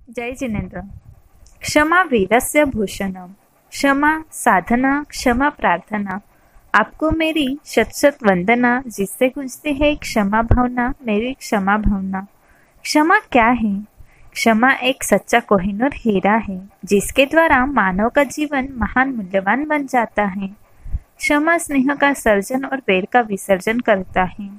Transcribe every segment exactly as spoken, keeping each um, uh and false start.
जय जिनेन्द्र। क्षमा वीरस्य भूषणम, क्षमा साधना, क्षमा प्रार्थना। आपको मेरी शत शत वंदना, जिससे गूंजती है क्षमा भावना, मेरी क्षमा भावना। क्षमा क्या है? क्षमा एक सच्चा कोहिनूर हीरा है, जिसके द्वारा मानव का जीवन महान मूल्यवान बन जाता है। क्षमा स्नेह का सर्जन और वैर का विसर्जन करता है।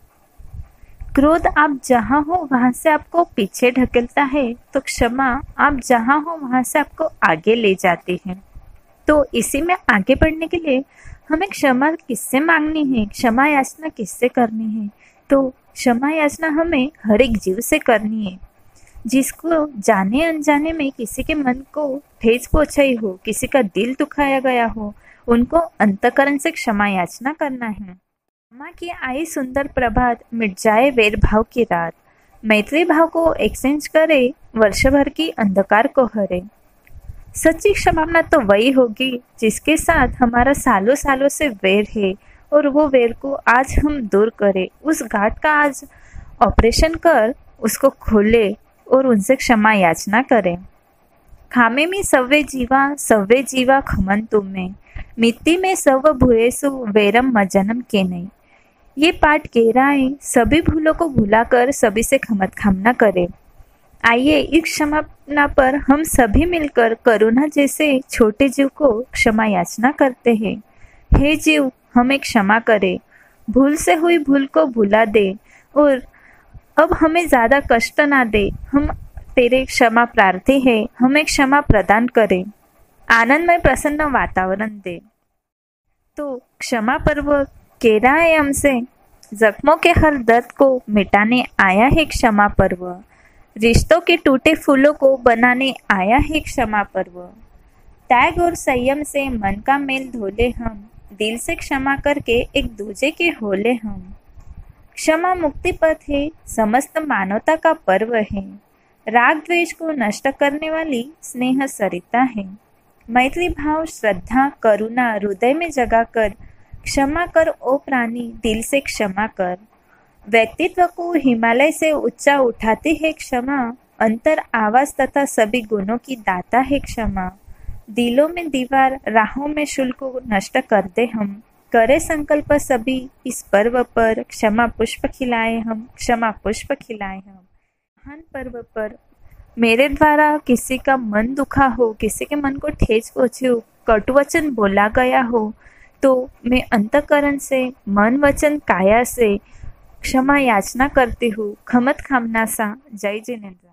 क्रोध आप जहाँ हो वहाँ से आपको पीछे ढकेलता है, तो क्षमा आप जहाँ हो वहाँ से आपको आगे ले जाती है। तो इसी में आगे बढ़ने के लिए हमें क्षमा किससे मांगनी है, क्षमा याचना किससे करनी है? तो क्षमा याचना हमें हर एक जीव से करनी है, जिसको जाने अनजाने में किसी के मन को ठेस पहुंचाई हो, किसी का दिल दुखाया गया हो, उनको अंतःकरण से क्षमा याचना करना है। क्षमा की आई सुंदर प्रभात, मिट जाए वैर भाव की रात। मैत्री भाव को एक्सचेंज करे, वर्ष भर की अंधकार को हरे। सच्ची क्षमा तो वही होगी जिसके साथ हमारा सालों सालों से वैर है, और वो वैर को आज हम दूर करें। उस गांठ का आज ऑपरेशन कर उसको खोले और उनसे क्षमा याचना करें। खामे में सव्वे जीवा, सव्वे जीवा खमन तुम्हें, मिट्टी में सव भूएसु वैरम मजनम के नहीं। ये पाठ कह रहा है, सभी भूलों को भुलाकर सभी से खमत खामना करें। आइए इस क्षमा पर हम सभी मिलकर करुणा जैसे छोटे जीव को क्षमा याचना करते हैं। हे जीव, हमें क्षमा करे, भूल से हुई भूल को भुला दे, और अब हमें ज़्यादा कष्ट ना दे। हम तेरे क्षमा प्रार्थी है, हमें क्षमा प्रदान करे, आनंदमय प्रसन्न वातावरण दे। तो क्षमा पर्व कह रहा है हमसे, जख्मों के हर दर्द को मिटाने आया है क्षमा पर्व, रिश्तों के टूटे फूलों को बनाने आया है क्षमा पर्व। त्याग और संयम से मन का मेल धोले हम, दिल से क्षमा करके एक दूजे के होले हम। क्षमा मुक्ति पथ है, समस्त मानवता का पर्व है, राग द्वेष को नष्ट करने वाली स्नेह सरिता है। मैत्री भाव, श्रद्धा, करुणा हृदय में जगाकर क्षमा कर ओ प्राणी, दिल से क्षमा कर। व्यक्तित्व को हिमालय से ऊंचा उठाती है क्षमा, अंतर आवाज तथा सभी गुणों की दाता है क्षमा। दिलों में दीवार, राहों में शुल्क को नष्ट कर दे हम, करे संकल्प सभी इस पर्व पर, क्षमा पुष्प खिलाए हम, क्षमा पुष्प खिलाए हम। महान पर्व पर मेरे द्वारा किसी का मन दुखा हो, किसी के मन को ठेस पहुंची हो, कटु वचन बोला गया हो, तो मैं अंतःकरण से, मन वचन काया से क्षमा याचना करती हूँ, खमत खामना सा। जय जिनेन्द्र।